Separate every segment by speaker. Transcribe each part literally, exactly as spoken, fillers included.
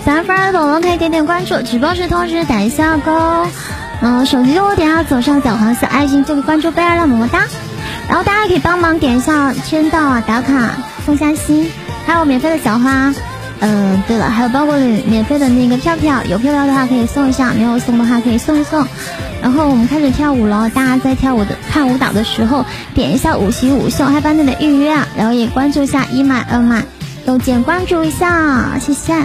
Speaker 1: 喜欢粉儿的宝宝可以点点关注，直播时同时打一下勾，嗯，手机我点下左上角黄色爱心这个关注贝儿了，么么哒。然后大家可以帮忙点一下签到啊，打卡送下心，还有免费的小花。嗯、呃，对了，还有包括免费的那个票票，有票票的话可以送一下，没有送的话可以送一送。然后我们开始跳舞了，大家在跳舞的看舞蹈的时候点一下五喜五秀，还帮你的预约啊，然后也关注一下一买二买，都点关注一下，谢谢。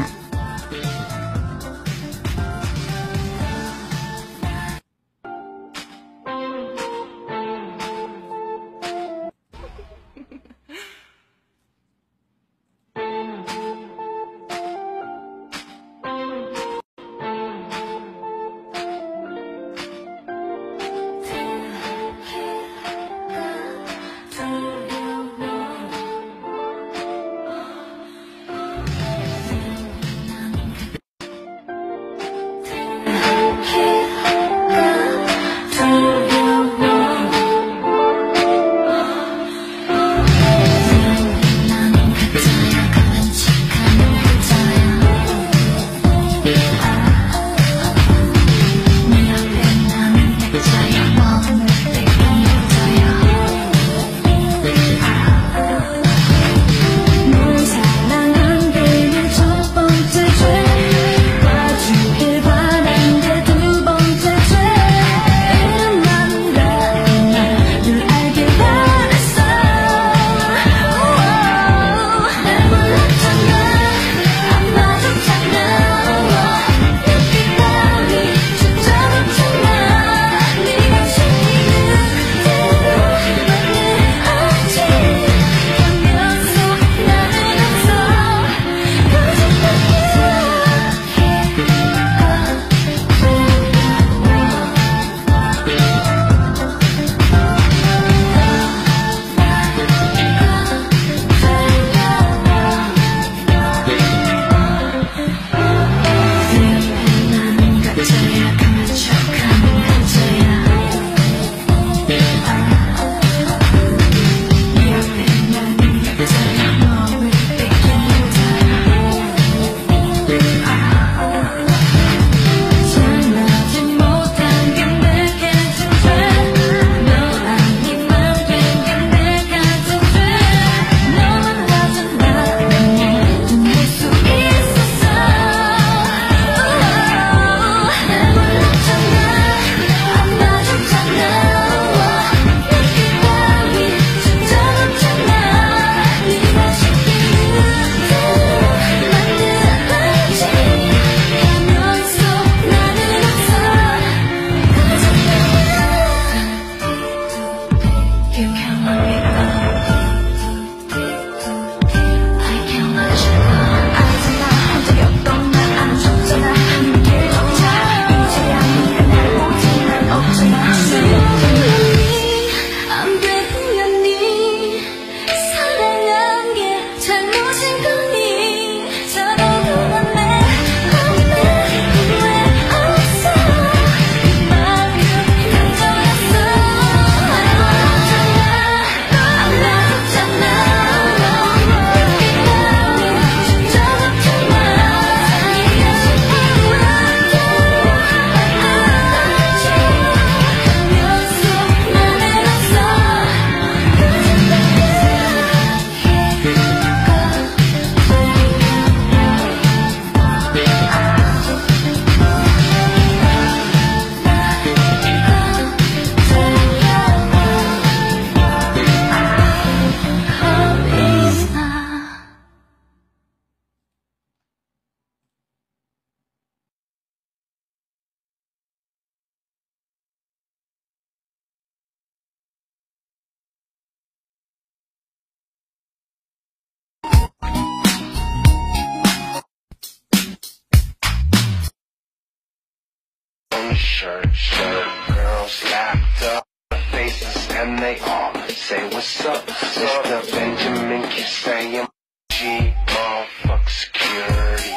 Speaker 2: Shirt, shirt, girls lapped up their faces and they all say what's up. Mister Benjamin keeps saying G, motherfuck security.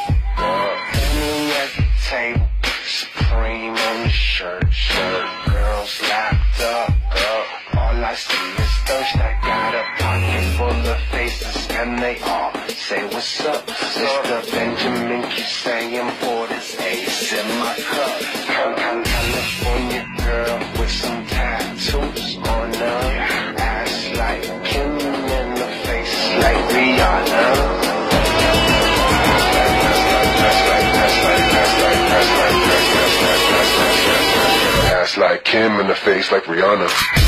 Speaker 2: Meet me at the table, Supreme on the shirt, shirt, girls lapped up, up. All I see is thirst. I got a pocket full of faces and they all say what's up. Mister Benjamin keeps saying Ass like Kim in the face like Rihanna.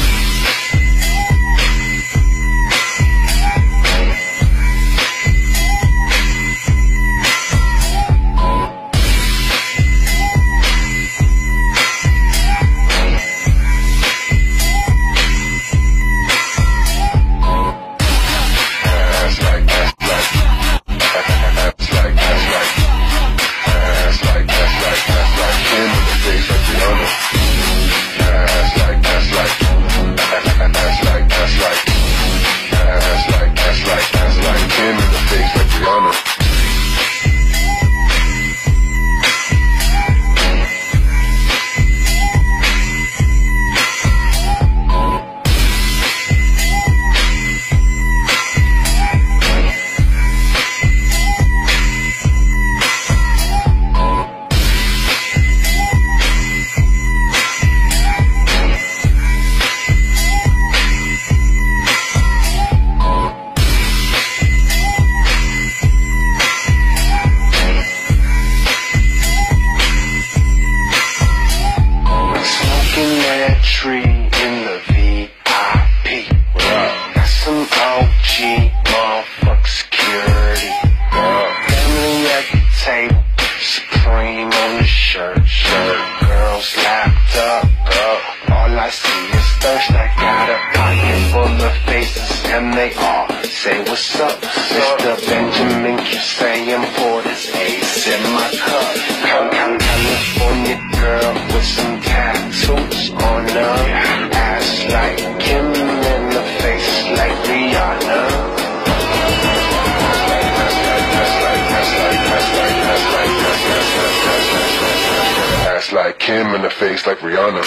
Speaker 2: Like Kim in the face like Rihanna.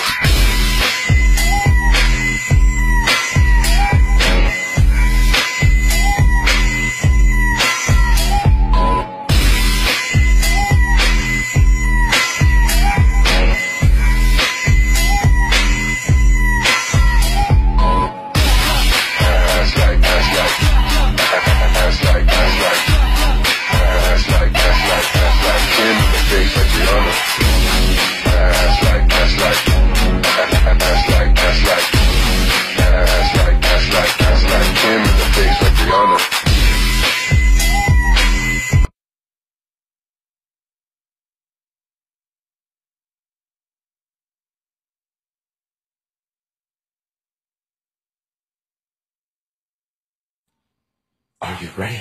Speaker 3: Are you ready?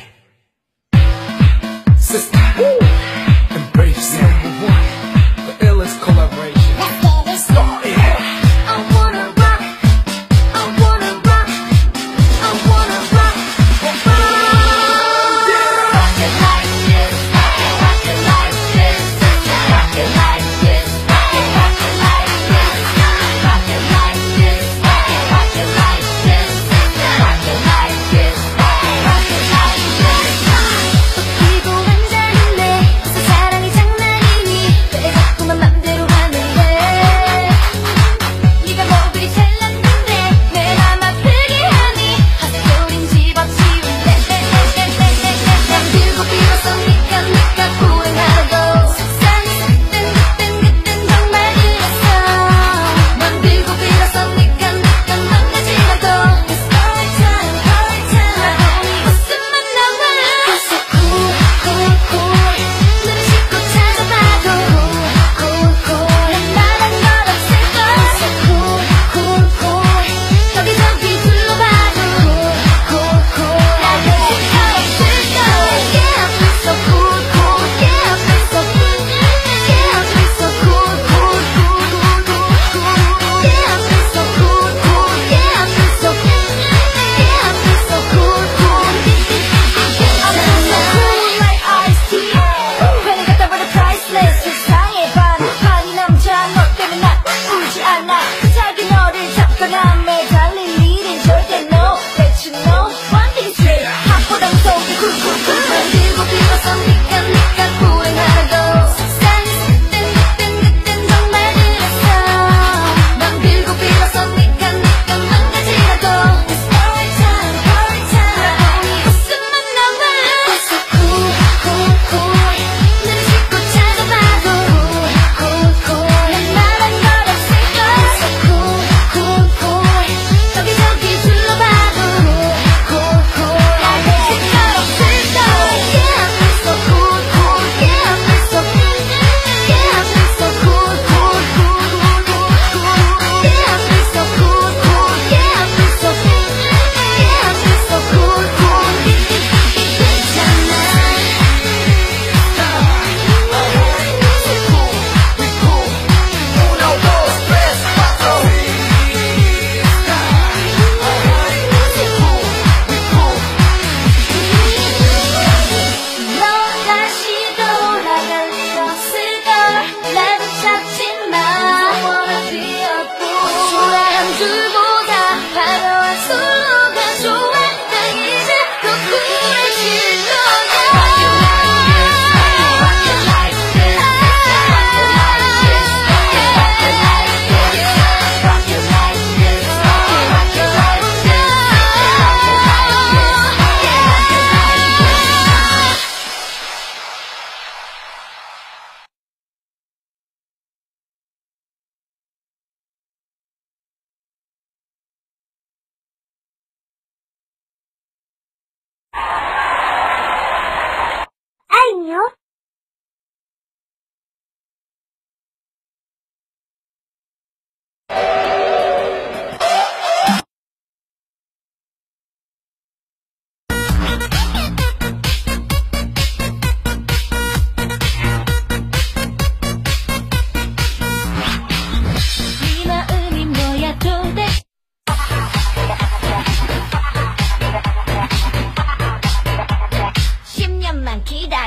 Speaker 3: Sister, embrace number one, the illest collaboration. Let's get it started.
Speaker 4: I wanna rock, I wanna rock, I wanna rock, rock, yeah. Rock it like this, rock it, rock it like this, rock it like this, rock it, rock it like this, rock it like this, rock it, rock it like this, rock it like this, rock it, rock it like this. 바뀌고 앉았는데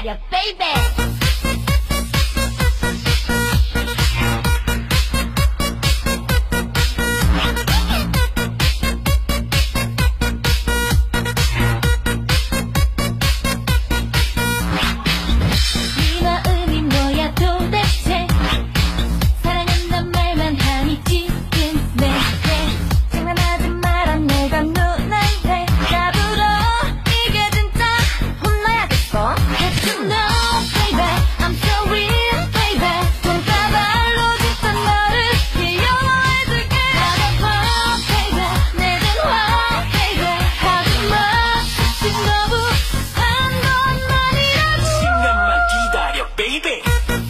Speaker 4: 기다려 baby 이 마음이 뭐야 도대체 사랑한단 말만 하니 지금 내게 장난하지 마라 내가 누나한테 잡으러 이게 진짜 혼나야겠어 But you know baby I'm so real baby 손가발로 짓던 너를 귀여워해줄게 받아봐 baby 내電話 baby 하지마 지금 너무 한 것만이라고
Speaker 3: 잠깐만 기다려 baby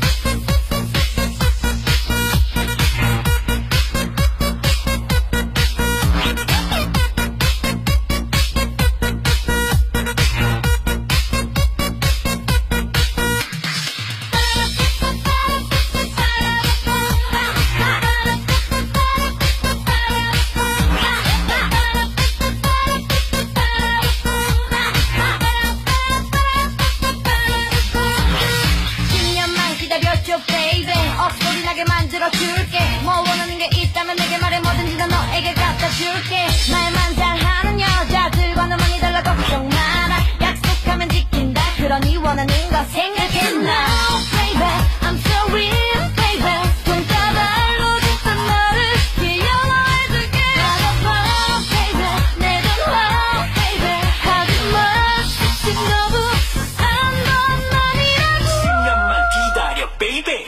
Speaker 4: 십 년만 기다려줘 baby 헛소리 나게 만들어줄게 뭐 원하는 게 있다면 내게 말해 뭐든지 다 너에게 갖다 줄게 말만 잘하는 여자들과는 많이 달라 걱정 마라 약속하면 지킨다 그러니 원하는 거 생각해 now baby I'm so real baby 손가발로 짓던 너를 귀여워해줄게 받아봐 baby 내電話 baby 하지마 지금 너무 한 번만이라도
Speaker 3: 잠깐만 기다려 baby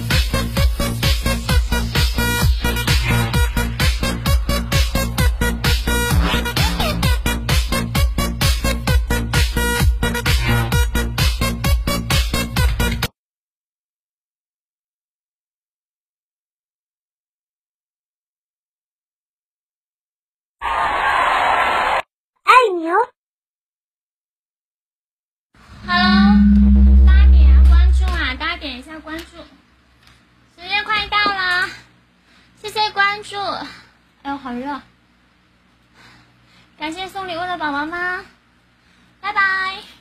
Speaker 1: Hello， 大家点下关注啊！大家点一下关注，时间快到了，谢谢关注。哎呦，好热！感谢送礼物的宝宝们，拜拜。